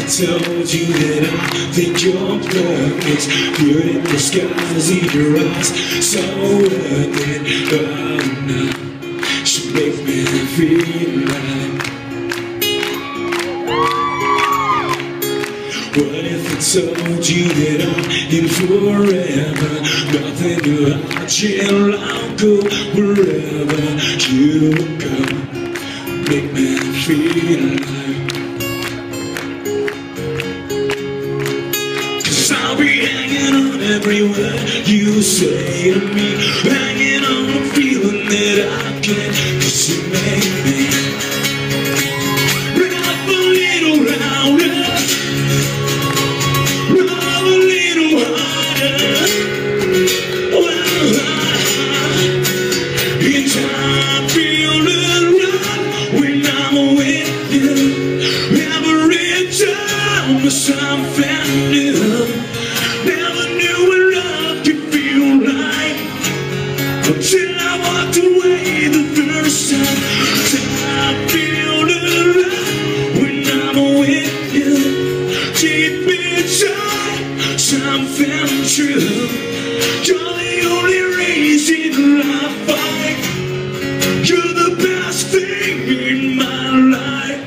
told you that I think you're perfect. Beauty in the skies in your eyes, so worth it. Oh no, she makes me feel like. What if I told you that I'm in forever? Nothing to hide, chill, I'll go wherever you go. Make me feel like. I'll be hanging on every word you say to me, hanging on the feeling that I get, 'cause you make me wrap a little louder, wrap a little harder. Well, it's how I feel alive when I'm with you. Every time there's something new. Until I walked away the first time, I feel alive when I'm with you. Deep inside, something true. You're the only reason I fight. You're the best thing in my life.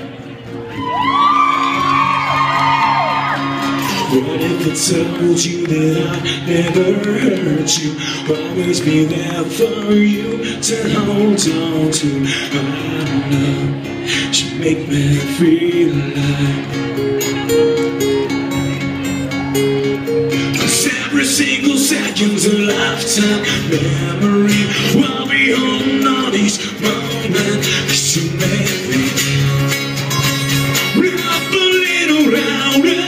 What if I told you that I never hurt you? Always be there for you to hold on to. I know she make me feel like. 'Cause every single second's a lifetime memory. While we hold on each moment, 'cause you make me wrap a little louder.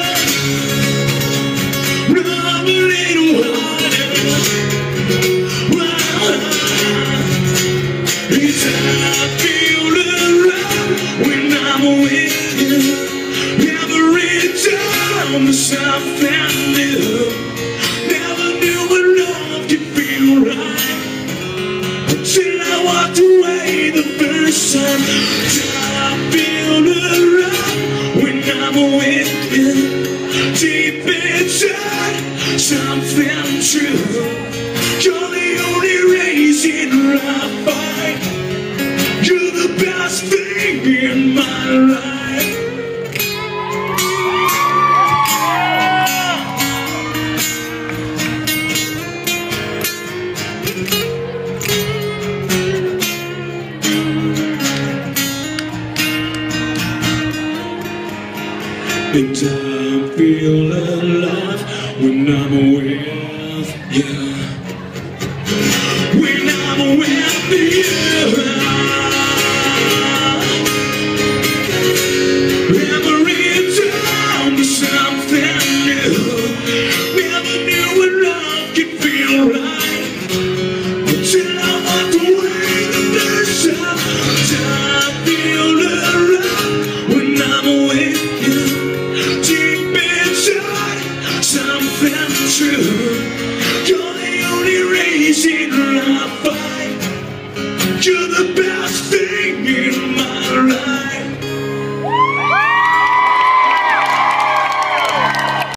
It's how I feel alive when I'm with you. Every time there's something new. Never knew what love could feel right until I walked away the first time. I feel alive when I'm with you. Deep inside, something true. You're the only reason I fight. You're the best thing in my life. And I feel alive when I'm with you. When I'm with you. Every time there's something new. Never knew what love could feel like until I walked away the first time. I feel alive when I'm with you. Deep inside, something true. You're the only reason I fight. You're the best thing in